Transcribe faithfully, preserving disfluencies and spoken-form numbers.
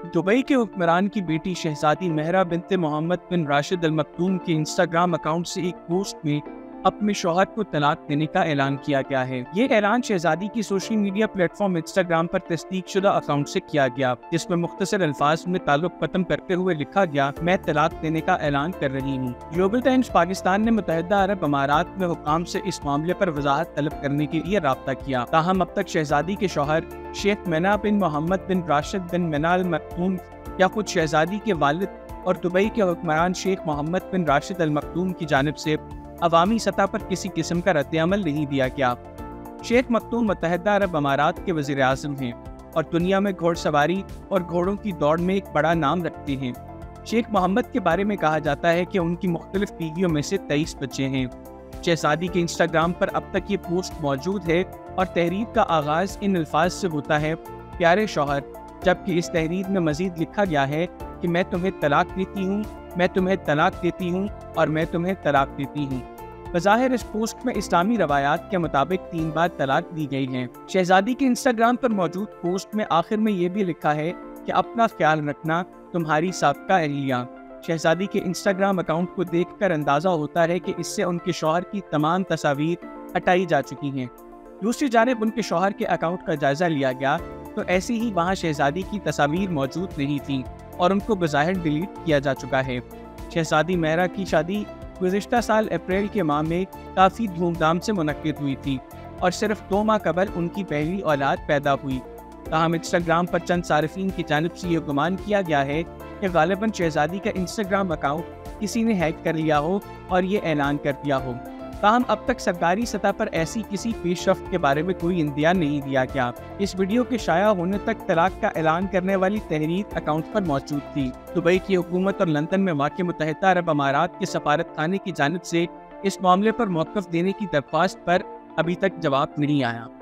Dubai के हुक्मरान की बेटी शहजादी महरा बिनत मोहम्मद बिन राशिद अल मक्तूम के इंस्टाग्राम अकाउंट से एक पोस्ट में अपने शौहर को तलाक देने का ऐलान किया गया है। ये ऐलान शहजादी की सोशल मीडिया प्लेटफॉर्म इंस्टाग्राम पर तस्दीक शुदा अकाउंट से किया गया, जिसमें मुख्तसर अल्फाज में ताल्लुक खत्म करते हुए लिखा गया, मैं तलाक देने का ऐलान कर रही हूँ। ग्लोबल टाइम्स पाकिस्तान ने मुत्तहिदा अरब अमारात में हुकाम से इस मामले पर वजाहत तलब करने के लिए राब्ता किया, ताहम अब तक शहजादी के शौहर शेख मना बिन मोहम्मद बिन राशिद बिन मना अल मक्तूम या खुद शहजादी के वालिद और दुबई के हुक्मरान शेख मोहम्मद बिन राशिद अल मक्तूम की जानिब से अवामी सतह पर किसी किस्म का रद्द-ए-अमल नहीं दिया गया। शेख मक्तूम मुत्तहिदा अरब अमारात के वज़ीर आज़म हैं और दुनिया में घोड़सवारी और घोड़ों की दौड़ में एक बड़ा नाम रखते हैं। शेख मोहम्मद के बारे में कहा जाता है कि उनकी मुख्तलिफ बीवियों में से तेईस बच्चे हैं। शहजादी के इंस्टाग्राम पर अब तक ये पोस्ट मौजूद है और तहरीर का आगाज़ इन अल्फाज से होता है, प्यारे शौहर, जबकि इस तहरीर में मज़ीद लिखा गया है कि मैं तुम्हें तलाक देती हूँ, मैं तुम्हें तलाक देती हूँ और मैं तुम्हें तलाक देती हूँ। बज़ाहिर इस पोस्ट में इस्लामी रवायात के मुताबिक तीन बार तलाक दी गई है। शहजादी के इंस्टाग्राम पर मौजूद पोस्ट में आखिर में ये भी लिखा है कि अपना ख्याल रखना, तुम्हारी साबका अहलिया। शहजादी के इंस्टाग्राम अकाउंट को देखकर अंदाज़ा होता है कि इससे उनके शौहर की तमाम तस्वीर हटाई जा चुकी हैं। दूसरी जानिब उनके शौहर के अकाउंट का जायज़ा लिया गया तो ऐसी ही वहाँ शहजादी की तस्वीर मौजूद नहीं थी और उनको बज़ाहिर डिलीट किया जा चुका है। शहजादी महरा की शादी गुज़िश्ता साल अप्रैल के माह में काफ़ी धूमधाम से मुनक्किद हुई थी और सिर्फ दो माह कबल उनकी पहली औलाद पैदा हुई। ताहम इंस्टाग्राम पर चंद सार्फिन की जानिब से ये गुमान किया गया है कि गालिबन शहजादी का इंस्टाग्राम अकाउंट किसी ने हैक कर लिया हो और ये ऐलान कर दिया हो। ताहम अब तक सरकारी सतह पर ऐसी किसी पेशरफ्त के बारे में कोई इंदिया नहीं दिया गया। इस वीडियो के शाया होने तक तलाक का ऐलान करने वाली तहरीर अकाउंट पर मौजूद थी। दुबई की हुकूमत और लंदन में वाक़ मुत्तहिदा अरब अमारात के सफारत खाने की जानिब से इस मामले पर मौक़िफ़ देने की दरख्वास्त पर अभी तक जवाब नहीं आया।